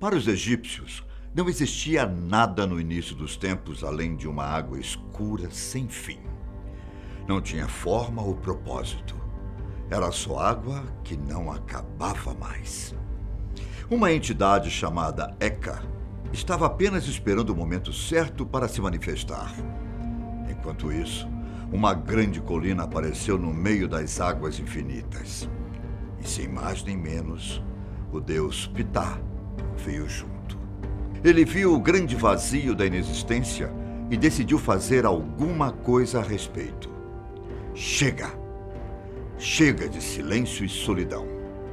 Para os egípcios, não existia nada no início dos tempos além de uma água escura sem fim. Não tinha forma ou propósito. Era só água que não acabava mais. Uma entidade chamada Eka estava apenas esperando o momento certo para se manifestar. Enquanto isso, uma grande colina apareceu no meio das águas infinitas. E sem mais nem menos, o deus Ptah veio junto. Ele viu o grande vazio da inexistência e decidiu fazer alguma coisa a respeito. Chega! Chega de silêncio e solidão.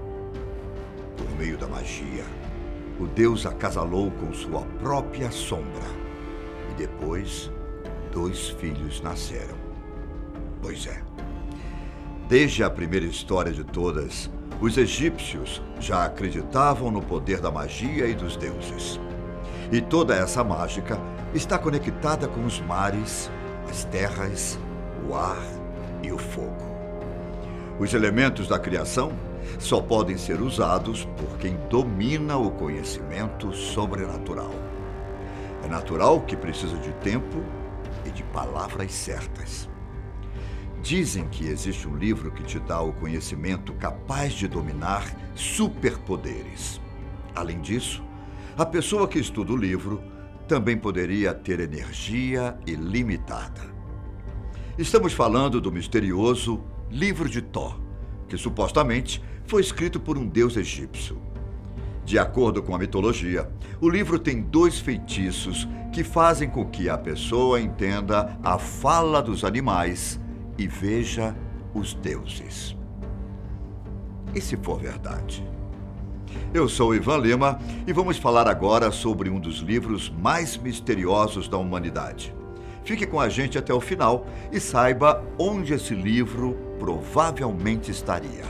Por meio da magia, o deus acasalou com sua própria sombra. E depois, 2 filhos nasceram. Pois é. Desde a primeira história de todas, os egípcios já acreditavam no poder da magia e dos deuses. E toda essa mágica está conectada com os mares, as terras, o ar e o fogo. Os elementos da criação só podem ser usados por quem domina o conhecimento sobrenatural. É natural que precisa de tempo e de palavras certas. Dizem que existe um livro que te dá o conhecimento capaz de dominar superpoderes. Além disso, a pessoa que estuda o livro também poderia ter energia ilimitada. Estamos falando do misterioso Livro de Thó, que supostamente foi escrito por um deus egípcio. De acordo com a mitologia, o livro tem 2 feitiços que fazem com que a pessoa entenda a fala dos animais e veja os deuses. E se for verdade? Eu sou Ivan Lima e vamos falar agora sobre um dos livros mais misteriosos da humanidade. Fique com a gente até o final e saiba onde esse livro provavelmente estaria.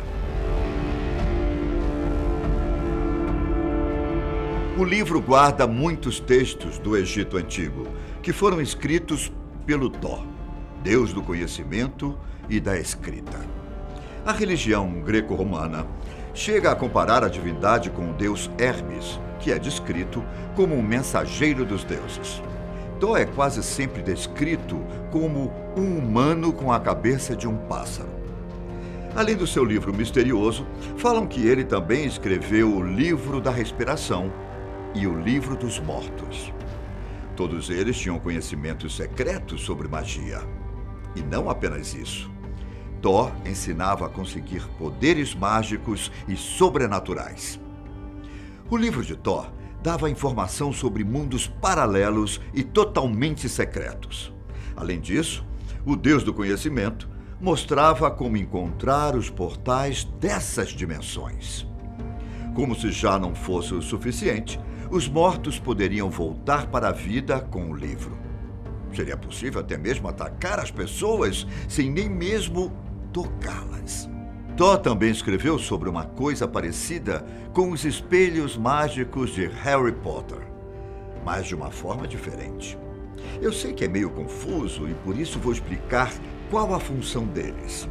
O livro guarda muitos textos do Egito Antigo, que foram escritos pelo Thó, deus do conhecimento e da escrita. A religião greco-romana chega a comparar a divindade com o deus Hermes, que é descrito como um mensageiro dos deuses. Thó é quase sempre descrito como um humano com a cabeça de um pássaro. Além do seu livro misterioso, falam que ele também escreveu o Livro da Respiração e o Livro dos Mortos. Todos eles tinham conhecimentos secretos sobre magia. E não apenas isso. Thó ensinava a conseguir poderes mágicos e sobrenaturais. O livro de Thó dava informação sobre mundos paralelos e totalmente secretos. Além disso, o Deus do Conhecimento mostrava como encontrar os portais dessas dimensões. Como se já não fosse o suficiente, os mortos poderiam voltar para a vida com o livro. Seria possível até mesmo atacar as pessoas sem nem mesmo tocá-las. Thó também escreveu sobre uma coisa parecida com os espelhos mágicos de Harry Potter, mas de uma forma diferente. Eu sei que é meio confuso e por isso vou explicar qual a função deles.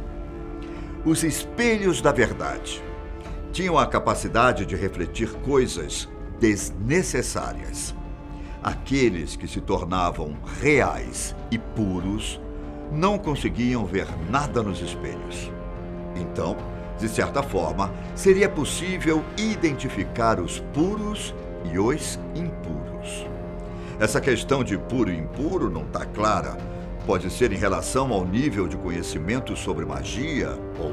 Os espelhos da verdade tinham a capacidade de refletir coisas desnecessárias. Aqueles que se tornavam reais e puros não conseguiam ver nada nos espelhos. Então, de certa forma, seria possível identificar os puros e os impuros. Essa questão de puro e impuro não está clara. Pode ser em relação ao nível de conhecimento sobre magia ou,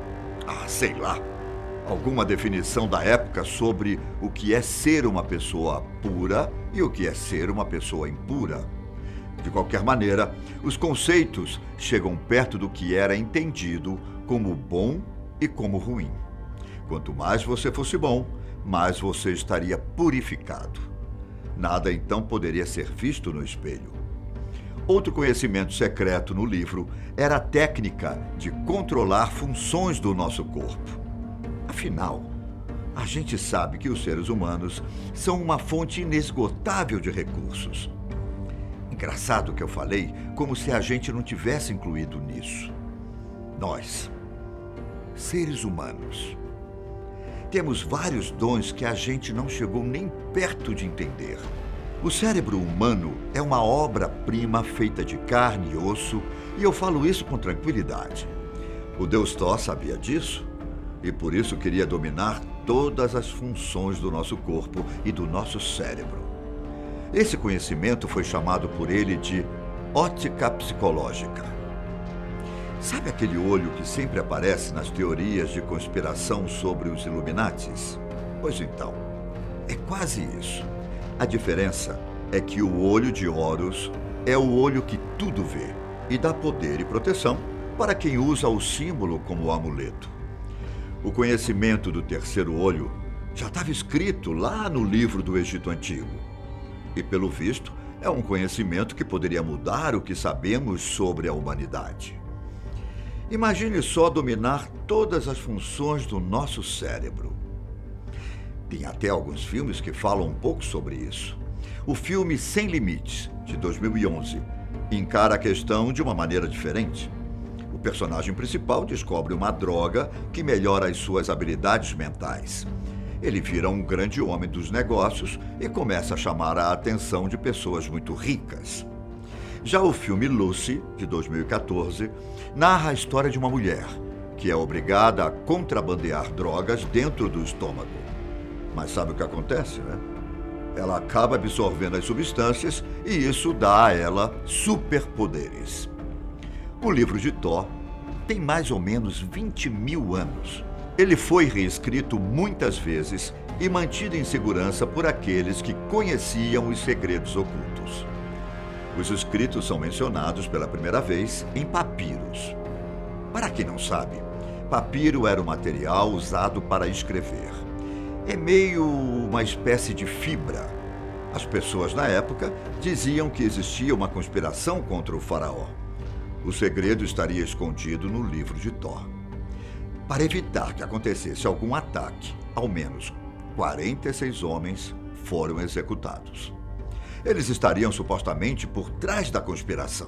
sei lá, alguma definição da época sobre o que é ser uma pessoa pura e o que é ser uma pessoa impura. De qualquer maneira, os conceitos chegam perto do que era entendido como bom e como ruim. Quanto mais você fosse bom, mais você estaria purificado. Nada então poderia ser visto no espelho. Outro conhecimento secreto no livro era a técnica de controlar funções do nosso corpo. Afinal, a gente sabe que os seres humanos são uma fonte inesgotável de recursos. Engraçado que eu falei como se a gente não tivesse incluído nisso. Nós, seres humanos. temos vários dons que a gente não chegou nem perto de entender. O cérebro humano é uma obra-prima feita de carne e osso, e eu falo isso com tranquilidade. O Deus Thor sabia disso e por isso queria dominar todas as funções do nosso corpo e do nosso cérebro. Esse conhecimento foi chamado por ele de ótica psicológica. Sabe aquele olho que sempre aparece nas teorias de conspiração sobre os Illuminatis? Pois então, é quase isso. A diferença é que o olho de Horus é o olho que tudo vê e dá poder e proteção para quem usa o símbolo como amuleto. O conhecimento do terceiro olho já estava escrito lá no livro do Egito Antigo. E, pelo visto, é um conhecimento que poderia mudar o que sabemos sobre a humanidade. Imagine só dominar todas as funções do nosso cérebro. Tem até alguns filmes que falam um pouco sobre isso. O filme Sem Limites, de 2011, encara a questão de uma maneira diferente. O personagem principal descobre uma droga que melhora as suas habilidades mentais. Ele vira um grande homem dos negócios e começa a chamar a atenção de pessoas muito ricas. Já o filme Lucy, de 2014, narra a história de uma mulher que é obrigada a contrabandear drogas dentro do estômago. Mas sabe o que acontece, né? Ela acaba absorvendo as substâncias e isso dá a ela superpoderes. O livro de Thor tem mais ou menos 20 mil anos. Ele foi reescrito muitas vezes e mantido em segurança por aqueles que conheciam os segredos ocultos. Os escritos são mencionados pela primeira vez em papiros. Para quem não sabe, papiro era o material usado para escrever. É meio uma espécie de fibra. As pessoas na época diziam que existia uma conspiração contra o faraó. O segredo estaria escondido no livro de Thor. Para evitar que acontecesse algum ataque, ao menos 46 homens foram executados. Eles estariam supostamente por trás da conspiração.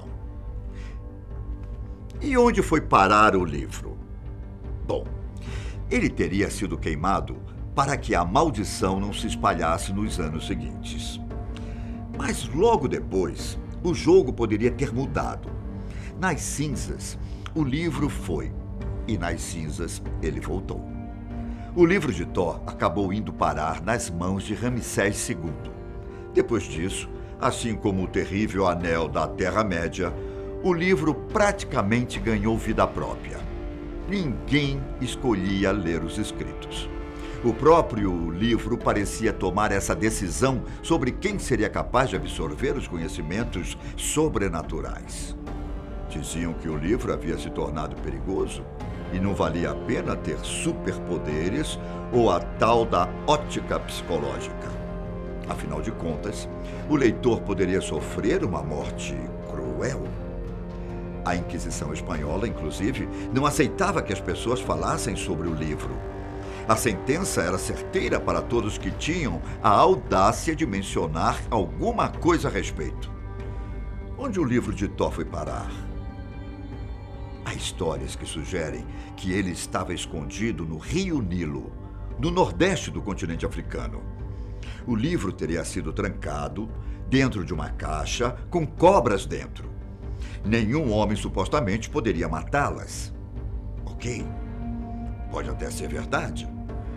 E onde foi parar o livro? Bom, ele teria sido queimado para que a maldição não se espalhasse nos anos seguintes. Mas logo depois, o jogo poderia ter mudado. Nas cinzas, o livro foi, e nas cinzas ele voltou. O livro de Thor acabou indo parar nas mãos de Ramsés II. Depois disso, assim como o terrível Anel da Terra-média, o livro praticamente ganhou vida própria. Ninguém escolhia ler os escritos. O próprio livro parecia tomar essa decisão sobre quem seria capaz de absorver os conhecimentos sobrenaturais. Diziam que o livro havia se tornado perigoso e não valia a pena ter superpoderes ou a tal da ótica psicológica. Afinal de contas, o leitor poderia sofrer uma morte cruel. A Inquisição Espanhola, inclusive, não aceitava que as pessoas falassem sobre o livro. A sentença era certeira para todos que tinham a audácia de mencionar alguma coisa a respeito. Onde o livro de Thor foi parar? Há histórias que sugerem que ele estava escondido no Rio Nilo, no nordeste do continente africano. O livro teria sido trancado dentro de uma caixa com cobras dentro. Nenhum homem supostamente poderia matá-las. Ok, pode até ser verdade.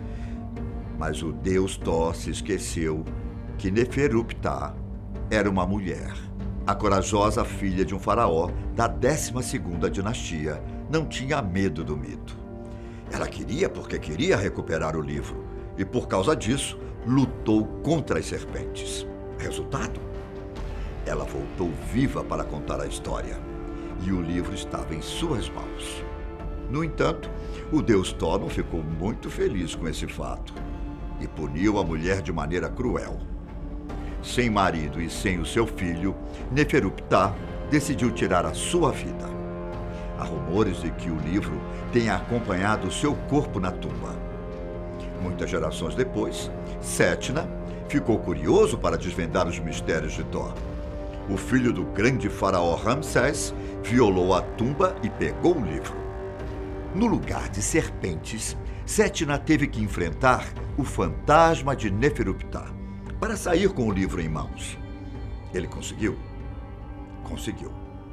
Mas o deus Thor se esqueceu que Neferuptah era uma mulher. A corajosa filha de um faraó da 12ª dinastia não tinha medo do mito. Ela queria porque queria recuperar o livro e, por causa disso, lutou contra as serpentes. Resultado? Ela voltou viva para contar a história e o livro estava em suas mãos. No entanto, o deus Thor não ficou muito feliz com esse fato e puniu a mulher de maneira cruel. Sem marido e sem o seu filho, Neferuptah decidiu tirar a sua vida. Há rumores de que o livro tenha acompanhado seu corpo na tumba. Muitas gerações depois, Setna ficou curioso para desvendar os mistérios de Thor. O filho do grande faraó Ramsés violou a tumba e pegou o livro. No lugar de serpentes, Sétina teve que enfrentar o fantasma de Neferuptah para sair com o livro em mãos. Ele conseguiu? Conseguiu.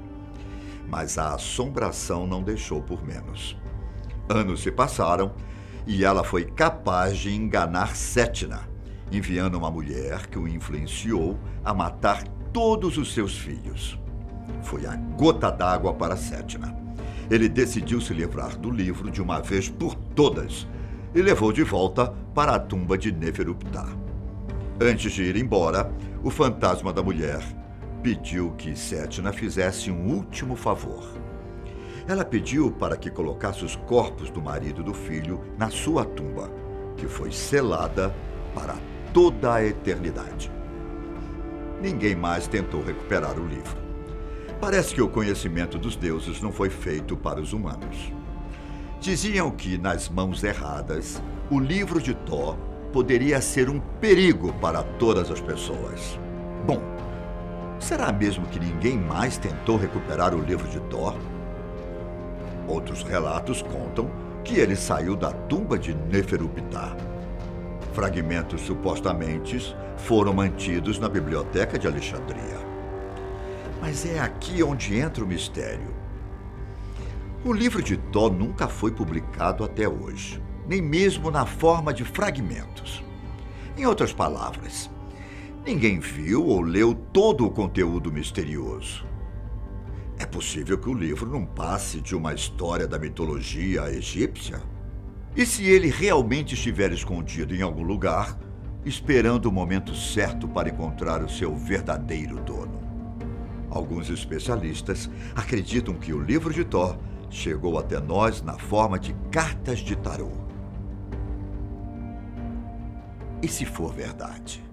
Mas a assombração não deixou por menos. Anos se passaram e ela foi capaz de enganar Sétina, enviando uma mulher que o influenciou a matar todos os seus filhos. Foi a gota d'água para Sétina. Ele decidiu se livrar do livro de uma vez por todas e levou de volta para a tumba de Neferuptah. Antes de ir embora, o fantasma da mulher pediu que Sétina fizesse um último favor. Ela pediu para que colocasse os corpos do marido e do filho na sua tumba, que foi selada para toda a eternidade. Ninguém mais tentou recuperar o livro. Parece que o conhecimento dos deuses não foi feito para os humanos. Diziam que, nas mãos erradas, o livro de Thor poderia ser um perigo para todas as pessoas. Bom, será mesmo que ninguém mais tentou recuperar o livro de Thor? Outros relatos contam que ele saiu da tumba de Neferuptah. Fragmentos supostamente foram mantidos na biblioteca de Alexandria. Mas é aqui onde entra o mistério. O livro de Thor nunca foi publicado até hoje, nem mesmo na forma de fragmentos. Em outras palavras, ninguém viu ou leu todo o conteúdo misterioso. É possível que o livro não passe de uma história da mitologia egípcia? E se ele realmente estiver escondido em algum lugar, esperando o momento certo para encontrar o seu verdadeiro dono? Alguns especialistas acreditam que o livro de Thor chegou até nós na forma de cartas de tarô. E se for verdade?